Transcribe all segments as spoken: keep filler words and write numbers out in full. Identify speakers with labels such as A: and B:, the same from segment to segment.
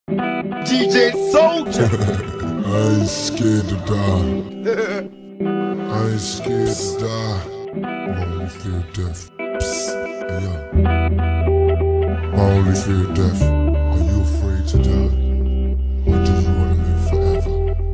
A: D J Soldier.
B: I ain't scared to die. I ain't scared to die. I only fear death. Psst. Hey, yo. I only fear death. Are you afraid to die? Or do you want to live forever?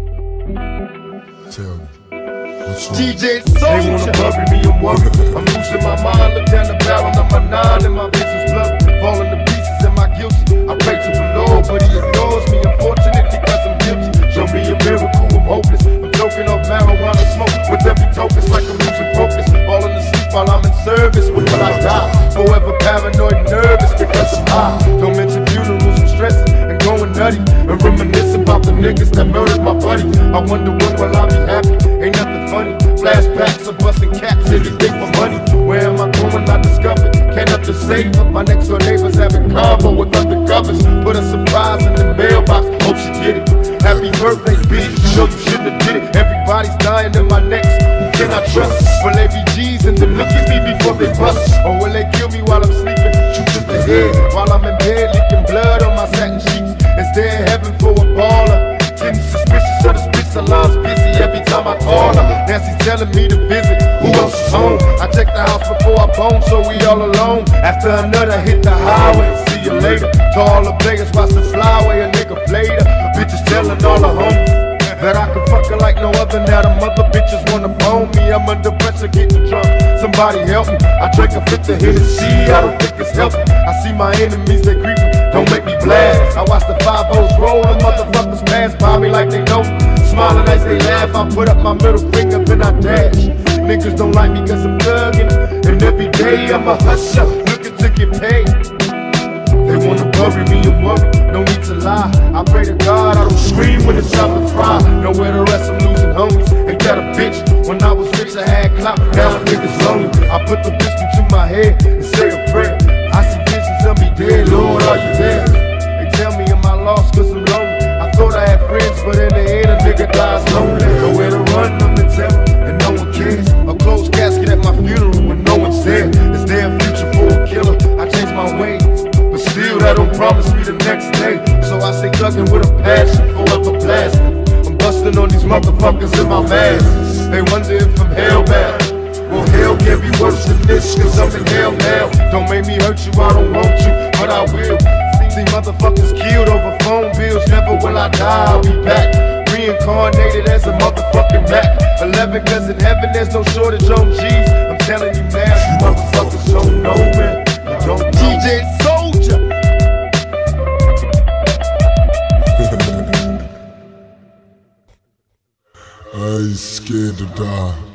B: Tell me. What's wrong?
A: D J
C: They
A: Soldier.
C: wanna bury me, I'm worried. I'm losing my mind, look down the barrel of my nine and my vision's blurred. Falling to pieces, am I guilty? I pray to the Lord, but he ignores me, unfortunately, cause I'm guilty. Show me a miracle, I'm hopeless. I'm choking off marijuana smoke with every token, it's like I'm losing focus. Falling asleep while I'm in service, when will I die? Forever paranoid and nervous because I'm high. Don't mention funerals, I'm stressing and going nutty. And reminiscing about the niggas that murdered my buddy. I wonder when will I be happy? Ain't nothing funny. Flashbacks of busting caps, anything for money. Where am I going? I discovered. Can't have to save her. My next door neighbors having combo with undercovers. Put a surprise in the mailbox. Hope she get it. Happy birthday, bitch. You know you shouldn't have did it. Everybody's dying in my next. Who can I trust? Will they be G's and then look at me before they bust? Or will they kill me while I'm sleeping? Shoot to the head while I'm in bed, licking blood on my satin sheets. Is there heaven for a baller? Getting suspicious of this bitch, the line's busy every time I call her. Nancy's telling me to visit, who else is home? I check the house before I bone, so we all alone. After another hit the highway, see you later. To all the players, watch the flyway, a nigga played her. Bitches telling all the homies that I can fuck her like no other. Now the mother bitches wanna bone me. I'm under pressure, getting drunk. Somebody help me. I drink a fifth of Hennessy, I don't think it's healthy. I see my enemies, they creeping. Don't make me blast. I watch the five O's roll, and motherfuckers pass by me like they know. Smiling as they laugh, I put up my middle finger, then I dash. Niggas don't like me cause I'm thuggin', and every day I'm a hustler, looking to get paid. They wanna bury me and worry, no need to lie. I pray to God I don't scream when it's time to fry. Nowhere to rest, I'm losing homies. Ain't that a bitch? When I was rich I had clout, now I'm niggas lonely. I put the pistol to my head and say a prayer. I see visions of me dead, Lord, are you there? They tell me am I lost cause I'm lonely. I thought I had friends, but in the end a nigga dies lonely. Nowhere to run, I'm in terror, and no one cares. A closed casket at my funeral when no one's there. Is there a future for a killer? I changed my ways, but still that don't promise me the next day. So I stay thuggin' with a passion, forever blasting. I'm busting on these motherfuckers in my mask. They wonder if I'm hellbound. Well, hell can't be worse than this, cause I'm in hell now. Don't make me hurt you, I don't want you, but I will. See motherfuckers killed over phone bills, never will I die, I'll be back. Reincarnated as a motherfucking Mac. Eleven, cause in heaven there's no shortage on G's. I'm telling you now, you motherfuckers don't know, man. You don't know.
A: D J Soldier.
B: I ain't scared to die.